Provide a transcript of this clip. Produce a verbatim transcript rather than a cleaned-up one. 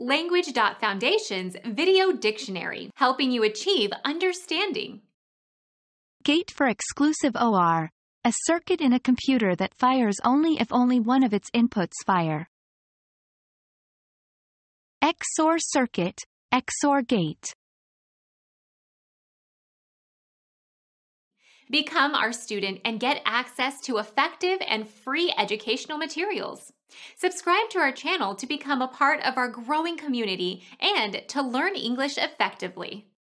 Language.Foundation's Video Dictionary, helping you achieve understanding. Gate for exclusive O R, a circuit in a computer that fires only if only one of its inputs fire. X O R circuit, X O R gate. Become our student and get access to effective and free educational materials. Subscribe to our channel to become a part of our growing community and to learn English effectively.